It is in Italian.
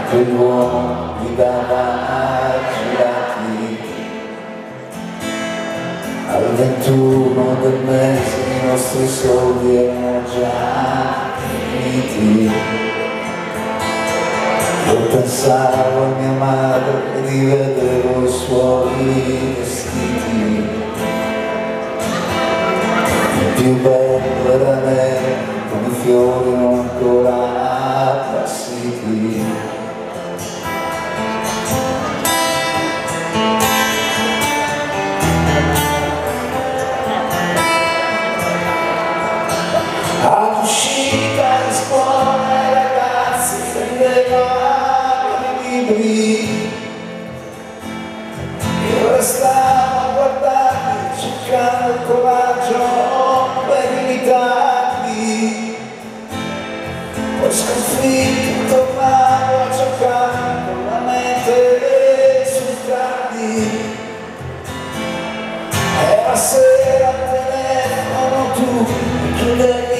quell'uomo mi dava girati al 21 del mese, i nostri soldi erano già finiti. Io pensavo a mia madre e rivedevo i suoi vestiti. Il più bello era nero, con i fiori non ancora appassiti. All'uscita di scuola i ragazzi prendevano i libri, io restavo a guardarli cercando il coraggio per imitarli. Poi sconfitto tornavo a giocare con la mente sui cardi. E la sera al telefono tu mi chiudevi